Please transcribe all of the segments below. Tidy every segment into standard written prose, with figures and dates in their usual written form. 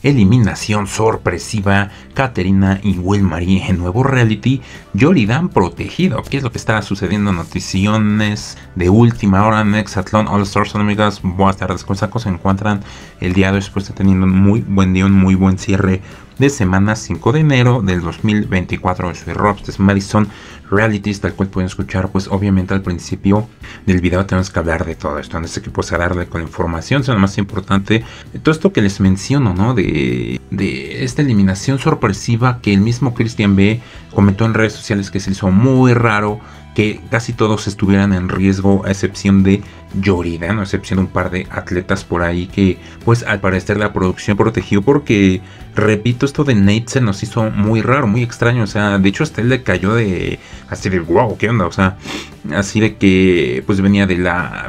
Eliminación sorpresiva, Caterina y Will Marie en nuevo reality, Yoridan protegido. ¿Qué es lo que está sucediendo? Noticiones de última hora en Hexatlón All Stars, amigas. Buenas tardes, ¿cómo se encuentran el día después de teniendo un muy buen día, un muy buen cierre de semana 5 de enero del 2024? Soy Rob, este es Madison Realities, tal cual pueden escuchar. Pues obviamente al principio del video tenemos que hablar de todo esto, antes de que pues a darle con la información, sea lo más importante, todo esto que les menciono, ¿no? De esta eliminación sorpresiva que el mismo Christian B comentó en redes sociales, que se hizo muy raro que casi todos estuvieran en riesgo, a excepción de Yoridan, a excepción de un par de atletas por ahí que pues al parecer la producción protegió, porque repito, esto de Nate se nos hizo muy raro, muy extraño. O sea, de hecho hasta él le cayó de así de wow, ¿qué onda? O sea, así de que pues venía de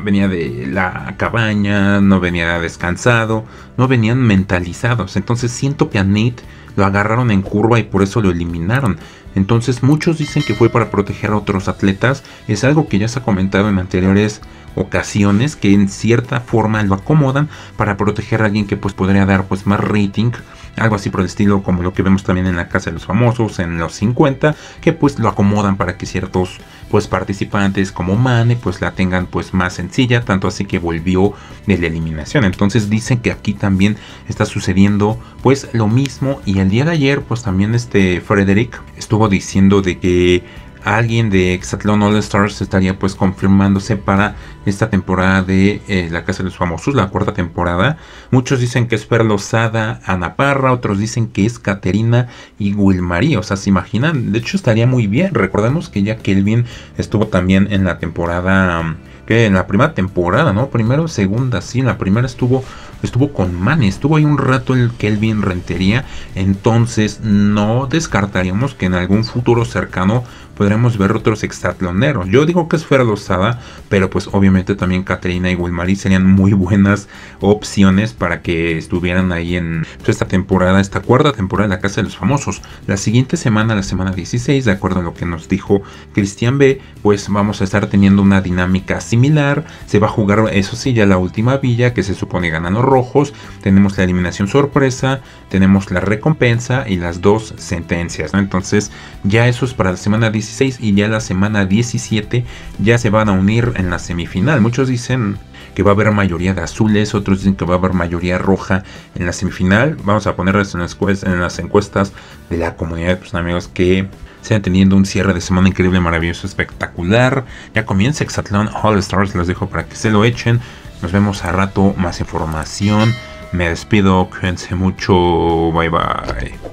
la cabaña, no venía descansado, no venían mentalizados. Entonces siento que a Nate lo agarraron en curva y por eso lo eliminaron. Entonces muchos dicen que fue para proteger a otros atletas. Es algo que ya se ha comentado en anteriores ocasiones, que en cierta forma lo acomodan para proteger a alguien que pues podría dar pues más rating, algo así por el estilo, como lo que vemos también en la Casa de los Famosos en los 50, que pues lo acomodan para que ciertos pues participantes como Mane pues la tengan pues más sencilla, tanto así que volvió de la eliminación. Entonces dicen que aquí también está sucediendo pues lo mismo, y el día de ayer pues también Frederick estuvo diciendo de que alguien de Hexatlón All Stars estaría pues confirmándose para esta temporada de La Casa de los Famosos, la cuarta temporada. Muchos dicen que es Fer Lozada, Ana Parra, otros dicen que es Caterina y Will Marie. O sea, se imaginan, de hecho estaría muy bien. Recordemos que ya Kelvin estuvo también en la temporada, que en la primera temporada, ¿no? Primero, segunda, sí, en la primera estuvo con Mane, estuvo ahí un rato el Kelvin Rentería. Entonces no descartaríamos que en algún futuro cercano podremos ver otros hexatloneros. Yo digo que es Fer Lozada, pero pues obviamente también Caterina y Will Marie serían muy buenas opciones para que estuvieran ahí en esta temporada, esta cuarta temporada de La Casa de los Famosos. La siguiente semana, la semana 16, de acuerdo a lo que nos dijo Christian B, pues vamos a estar teniendo una dinámica similar. Se va a jugar, eso sí, ya la última villa, que se supone ganan los rojos. Tenemos la eliminación sorpresa, tenemos la recompensa y las dos sentencias, ¿no? Entonces ya eso es para la semana 16, y ya la semana 17 ya se van a unir en la semifinal. Muchos dicen que va a haber mayoría de azules, otros dicen que va a haber mayoría roja en la semifinal. Vamos a ponerles en las encuestas de la comunidad, pues amigos, que sean teniendo un cierre de semana increíble, maravilloso, espectacular. Ya comienza Hexatlón All Stars, los dejo para que se lo echen. Nos vemos a rato, más información. Me despido, cuídense mucho, bye bye.